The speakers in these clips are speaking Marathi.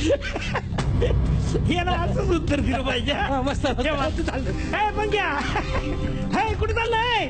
हे ना असंच उत्तर दिलं पाहिजे. मस्त चाललं पण घ्या. कुठे चाललंय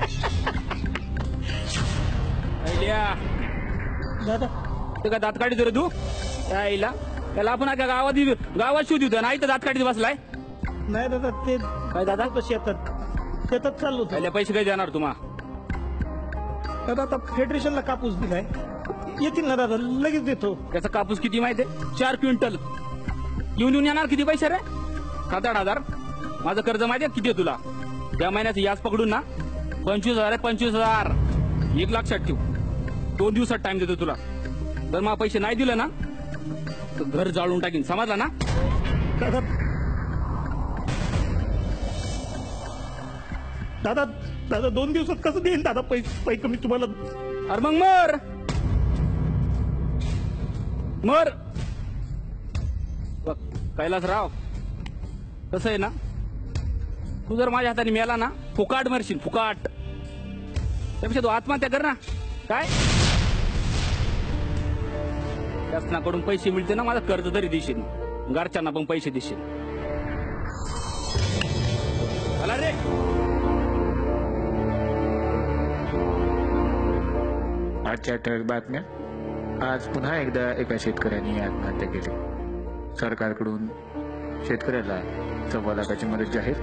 दादा? ते का दात काढी रे तू आईला? त्याला आपण का गावात शोध होतं नाही तर दात काढीत बसलाय. नाही दादा ते काय दादा? शेतात चाललो होतो. पैसे काय देणार तुम्हा? दादा आता फेडरेशनला कापूस दिलाय, येतील ना दादा, लगेच देतो. त्याचा कापूस किती माहितीये? 4 क्विंटल. येऊन येणार किती पैसे रे? 7,000. माझं कर्ज माहितीये किती आहे तुला? त्या महिन्याचं याच पकडून ना 25,000 आहे. 25,000 एक लक्षात ठेव. 2 दिवसात टाइम देतो तुला. जर मला पैसे नाही दिलं ना तर घर जाळून टाकीन, समजला ना? दादा दादा दादा 2 दिवसात कसं देईन दादा पैसे मी तुम्हाला? अरे मग मर बघ कैलासराव, कसं आहे ना, तू जर माझ्या हाताने मेला ना फुकाट मरशील, फुकाट. त्यापेक्षा तू आत्महत्या कर ना. काय शासनाकडून पैसे मिळते ना, माझा कर्ज तरी देशील, घरच्यांना पण पैसे देशील. चला रे. आजच्या ठळक बातम्या. आज पुन्हा एकदा एका शेतकऱ्यांनी आत्महत्या केली. सरकारकडून शेतकऱ्याला 1.25 लाखाची मदत जाहीर.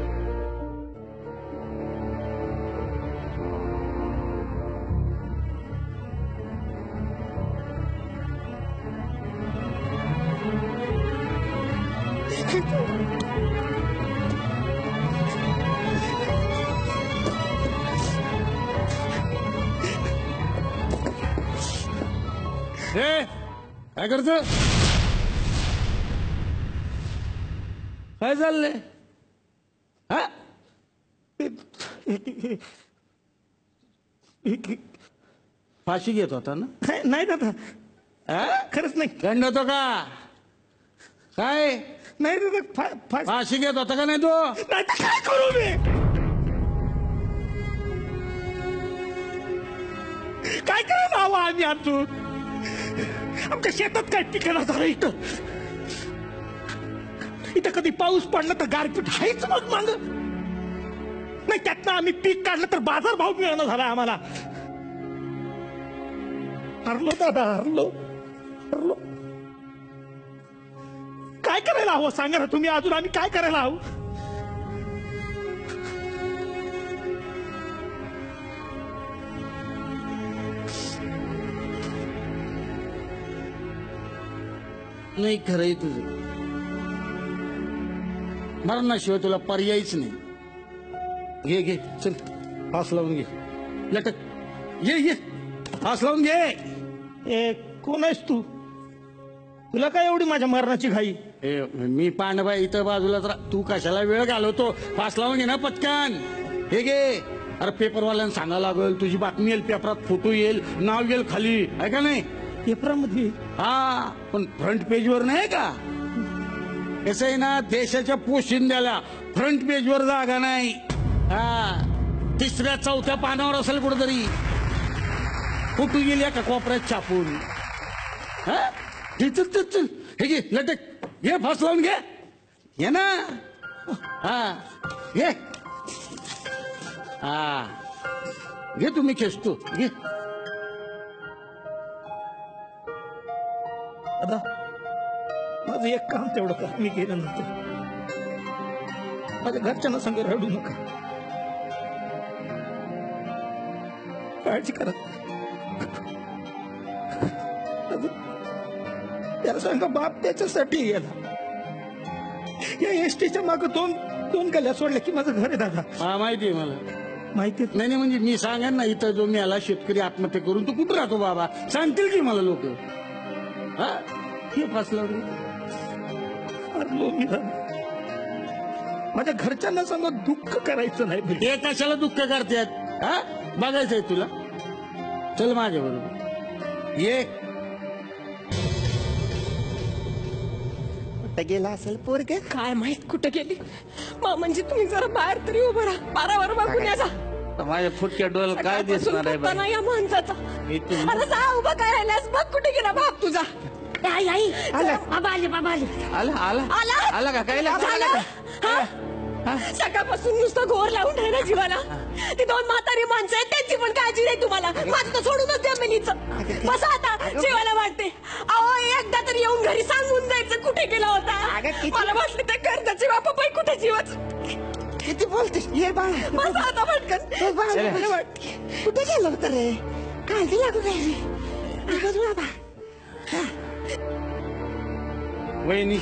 काय करतो? काय चाललंय? फाशी घेत होता ना? नाही दादा, खरंच नाही. दंड होतो का? काय नाही दादा, फाशी घेत होता का नाही तो? नाही तर काय करू मी? काय करायला हवं आम्ही आमचं? आमच्या शेतात काय पिकणार झालं इथं कधी पाऊस पडला तर गारपीट आहेच मग माग नाही. त्यातनं आम्ही पीक काढलं तर बाजार भाव मिळणं झाला आम्हाला. हरलो दादा, हरलो. काय करायला हवं सांगा ना तुम्ही? अजून आम्ही काय करायला हवं? नाही खरंय तुझं. मरणाशिवाय तुला पर्यायच नाही. घे चल, फास लावून घे. लटक ये फास लावून घे. कोण आहेस तू? तुला काय एवढी माझ्या मरणाची घाई? मी पांडबाई इथं बाजूला. तू कशाला वेळ घालवतो? फास लावून घे ना पटकन. हे घे. अरे पेपरवाल्यांना सांगायला लागेल, तुझी बातमी येईल पेपरात, फोटो येईल, नाव येईल खाली, आहे का नाही? पेपरामध्ये? हा, पण फ्रंट पेजवर नाही का? कसं आहे ना, देशाच्या पोशिंद्याला फ्रंट पेजवर जागा नाही. हा, 3ऱ्या-4थ्या पानावर असेल कुठेतरी. फोटो गेली का कोपऱ्यात छापून. चल हे घे, लटक घे, फास लावून घे. घे ना. हा घे. हा घे, तुम्ही खेचतो घे. दादा माझं एक काम तेवढं का, मी गेल्यानंतर माझ्या घरच्यांना सांग रडू नका, काळजी करा. त्याला सांगा बाप त्याच्यासाठी गेला. या एसटीच्या माग दोन गल्या सोडल्या की माझं घर आहे दादा. हा माहिती आहे मला. माहिती नाही म्हणजे मी सांगेन ना, इथं जो मी आला शेतकरी आत्महत्या करून, तू कुठं राहतो बाबा? सांगतील की मला लोक. हा हे फासला माझ्या घरच्यांना सांगा दुःख करायचं नाही. हे कशाला दुःख करतात? हा बघायचंय तुला? चल माझ्या बरोबर ये. कुठं गेला असेल पोरगे? काय माहित कुठं गेली. म्हणजे तुम्ही जरा बाहेर तरी उभं राहा, पारावर बघून या. माझ्या फुटक्या डोळ्याला काय दिसणार आहे या माणसाचा. अरे जा, उभा काय राहिलास? बघ कुठे गेला बाप तुझा. आई आई बाबा आले आला आला आला? आला का काय झालं? हा? सकाळपासून नुसतं घोर लावून राहिला जीवाला. ती 2 म्हातारी माणसं आहेत, त्यांची पण काळजी नाही तुम्हाला. माझं तर सोडूनच जमिनीचं. बसा आता, जेवायला वाटते. अहो एकदा तरी येऊन घरी सांगून जायचं कुठे गेला होता. मला वाटलं त्या कर्जाची बापापाई कुठे जीवाच. किती बोलतेस ये बाळ बसा आता पटकन. मला वाटते कुठे गेलं होतं रे काळजी लागू राहिली बाबा. वहिनी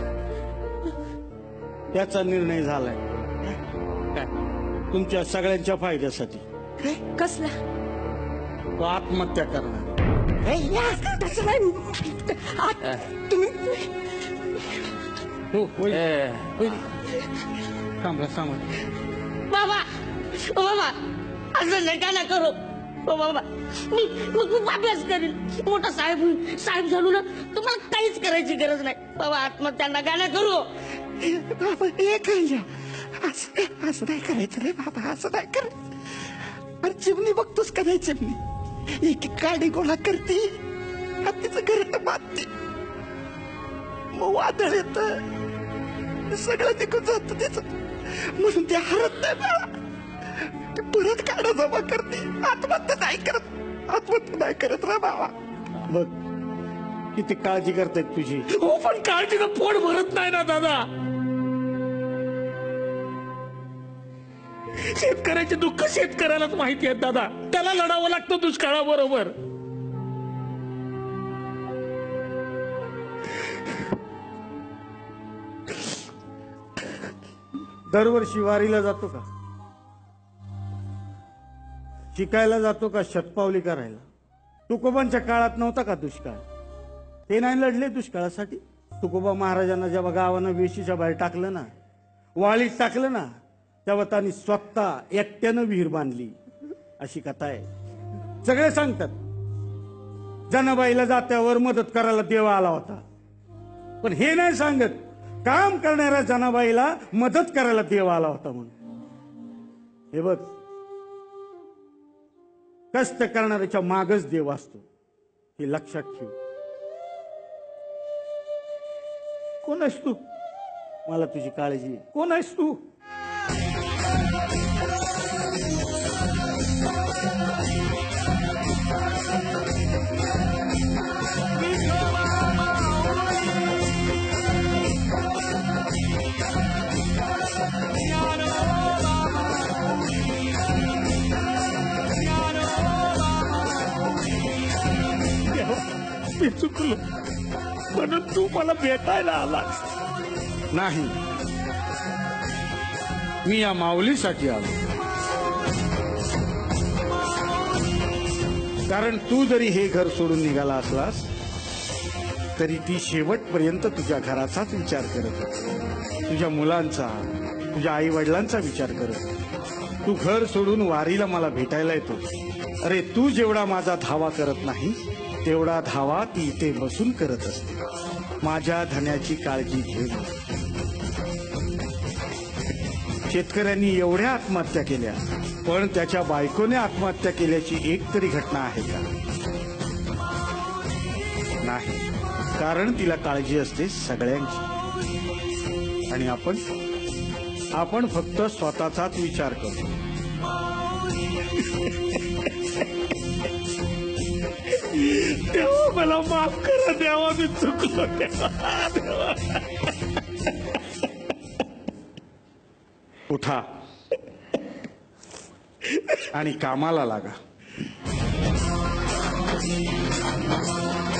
त्याचा निर्णय झालाय तुमच्या सगळ्यांच्या फायद्यासाठी. कसला तो आत्महत्या करणार. तसं नाही. तुम्ही हो वहिनी. थांबा थांबा. बाबा ओ बाबा असं नका ना करू. ओ बाबा मी खूप अभ्यास करीन, मोठा साहेब होईल. साहेब झालो ना तुम्हाला काहीच करायची गरज नाही. बाबा आत्महत्या नका ना करू. बाबा एक असं नाही करायचं रे बाबा, असं नाही करायचं. अरे चिमणी बघतोस का नाही चिमणी एक काडी गोळा करते आणि तिचं घर बांधते, मग वादळ येत सगळं निघून जात त्याच. म्हणून ते हरत नाही बाळा, ते परत काढा जमा करते. आत्महत्या नाही करत रे बाबा. बघ किती काळजी करतायत तुझी. हो पण काळजीनं पोट भरत नाही ना दादा. शेतकऱ्याचे दुःख शेतकऱ्यालाच माहिती आहेत दादा. त्याला लढावं लागतं दुष्काळाबरोबर. दरवर्षी वारीला जातो का, शिकायला जातो का, शतपावली करायला? तुकोबांच्या काळात नव्हता का दुष्काळ? ते नाही लढले दुष्काळासाठी. तुकोबा महाराजांना जेव्हा गावानं वेशीच्या बाहेर टाकलं ना, वाळीत टाकलं ना, तेव्हा त्यांनी स्वतः एकट्यानं विहीर बांधली, अशी कथा आहे. सगळे सांगतात जनाबाईला जात्यावर मदत करायला देव आला होता, पण हे नाही सांगत काम करणाऱ्या जनाबाईला मदत करायला देव आला होता म्हणून. हे बघ, कष्ट करणाऱ्याच्या मागच देव असतो, हे लक्षात ठेव. कोण आहेस तू? मला तुझी काळजी आहे. कोण आहेस तू? मी चुकलो म्हणून तू मला भेटायला आलास. नाही, मी या माऊलीसाठी आलो. कारण तू जरी हे घर सोडून निघाला असलास तरी ती शेवटपर्यंत तुझ्या घराचाच विचार करत होती, तुझ्या मुलांचा, तुझ्या आई वडिलांचा विचार करत होती. तू घर सोडून वारीला मला भेटायला येतो. अरे तू जेवढा माझा धावा करत नाही तेवढा धावा ती इथे बसून करत असते. माझ्या धन्याची काळजी घे. शेतकऱ्यांनी एवढ्या आत्महत्या केल्या, पण त्याच्या बायकोने आत्महत्या केल्याची एक तरी घटना आहे का? नाही, कारण तिला काळजी असते सगळ्यांची. आणि आपण फक्त स्वतःचाच विचार करतो. देवा मला माफ करा देवा, मी चुकलो देवा. उठा आणि कामाला लागा.